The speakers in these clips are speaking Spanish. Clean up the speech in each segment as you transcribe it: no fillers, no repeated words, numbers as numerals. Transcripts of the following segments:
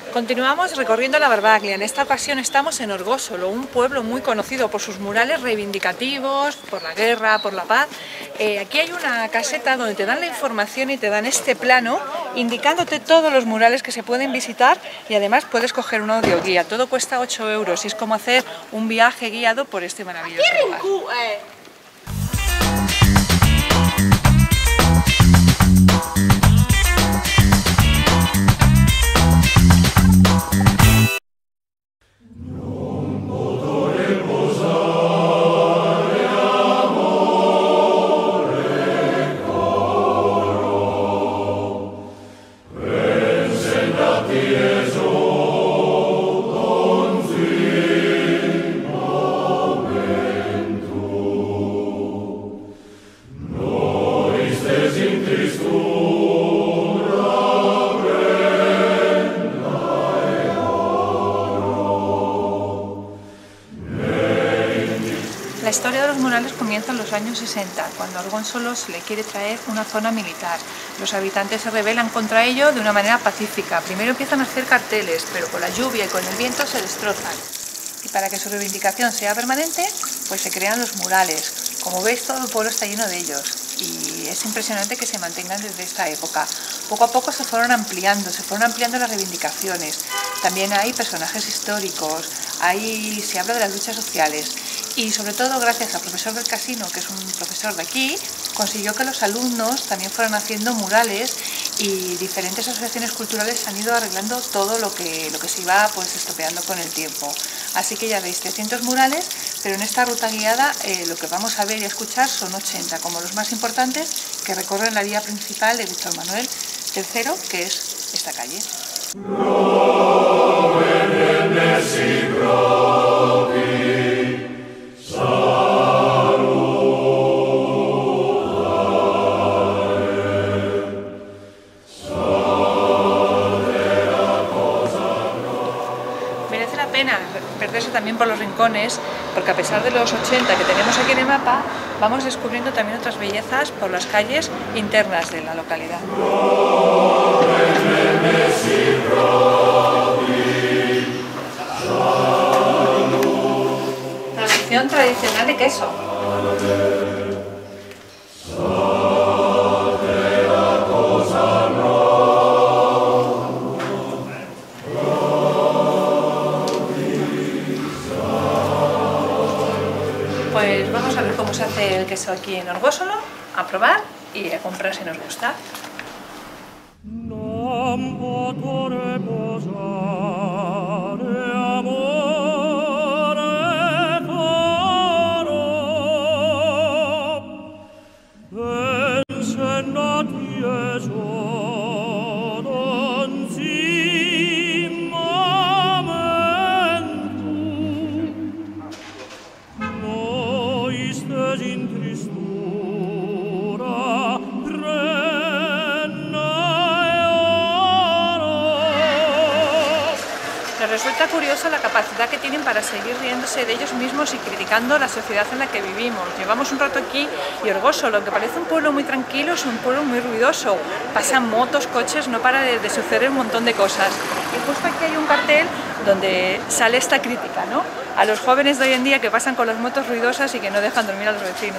Continuamos recorriendo la Barbaglia. En esta ocasión estamos en Orgosolo, un pueblo muy conocido por sus murales reivindicativos, por la guerra, por la paz. Aquí hay una caseta donde te dan la información y te dan este plano indicándote todos los murales que se pueden visitar y además puedes coger un audioguía. Todo cuesta 8 euros y es como hacer un viaje guiado por este maravilloso lugar. La historia de los murales comienza en los años 60, cuando a Orgosolo se le quiere traer una zona militar. Los habitantes se rebelan contra ello de una manera pacífica. Primero empiezan a hacer carteles, pero con la lluvia y con el viento se destrozan. Y para que su reivindicación sea permanente, pues se crean los murales. Como veis, todo el pueblo está lleno de ellos y es impresionante que se mantengan desde esta época. Poco a poco se fueron ampliando las reivindicaciones. También hay personajes históricos, se habla de las luchas sociales. Y sobre todo gracias al profesor del casino, que es un profesor de aquí, consiguió que los alumnos también fueran haciendo murales y diferentes asociaciones culturales han ido arreglando todo lo que se iba pues estropeando con el tiempo. Así que ya veis, 300 murales, pero en esta ruta guiada lo que vamos a ver y a escuchar son 80, como los más importantes, que recorren la vía principal de Víctor Manuel III, que es esta calle. Merece la pena perderse también por los rincones, porque a pesar de los 80 que tenemos aquí en el mapa, vamos descubriendo también otras bellezas por las calles internas de la localidad. Tradición tradicional de queso. Pues vamos a ver cómo se hace el queso aquí en Orgosolo, a probar y a comprar si nos gusta. Les resulta curiosa la capacidad que tienen para seguir riéndose de ellos mismos y criticando la sociedad en la que vivimos. Llevamos un rato aquí y Orgosolo, aunque parece un pueblo muy tranquilo, es un pueblo muy ruidoso. Pasan motos, coches, no para de suceder un montón de cosas. Y justo aquí hay un cartel donde sale esta crítica, ¿no?, a los jóvenes de hoy en día que pasan con las motos ruidosas y que no dejan dormir a los vecinos.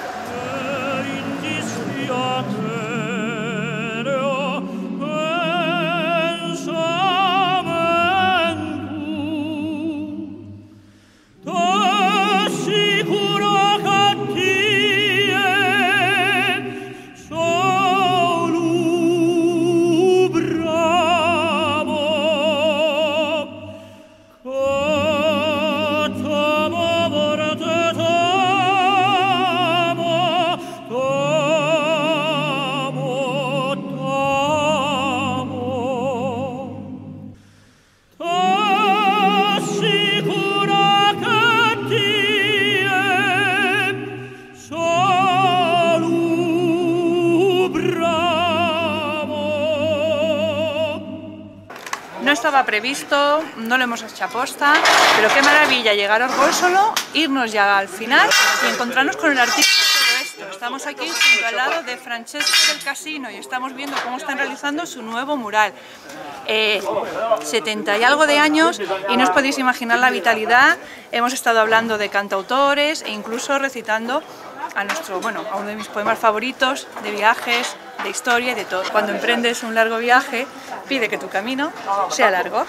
No estaba previsto, no lo hemos hecho aposta, pero qué maravilla llegar a Orgosolo, irnos ya al final y encontrarnos con el artista de todo esto. Estamos aquí junto al lado de Francesco del Casino y estamos viendo cómo están realizando su nuevo mural. 70 y algo de años y no os podéis imaginar la vitalidad. Hemos estado hablando de cantautores e incluso recitando a uno de mis poemas favoritos, de viajes, de historia y de todo. Cuando emprendes un largo viaje, pide que tu camino sea largo.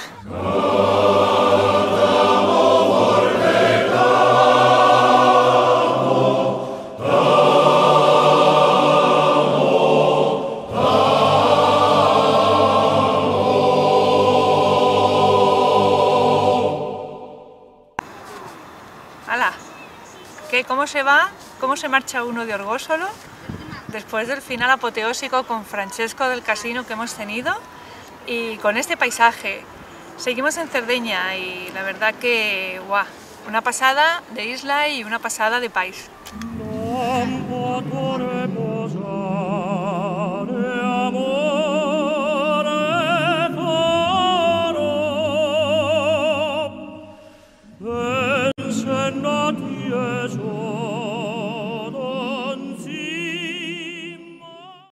¡Hala! ¿Qué? ¿Cómo se va? ¿Cómo se marcha uno de Orgósolo? Después del final apoteósico con Francesco del Casino que hemos tenido y con este paisaje. Seguimos en Cerdeña y la verdad que, ¡guau! Una pasada de isla y una pasada de país. Not